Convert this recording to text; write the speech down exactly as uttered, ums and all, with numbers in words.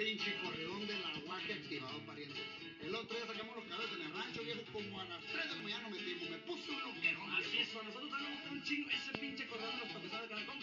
pinche corredón del aguaje activado, pariente. El otro día sacamos los cabezas en el rancho, viejo, como a las tres de la mañana nos metimos. Me puse un loquerón. Así es, a nosotros también nos gusta un chingo ese pinche corredón de los toquesados de caracol.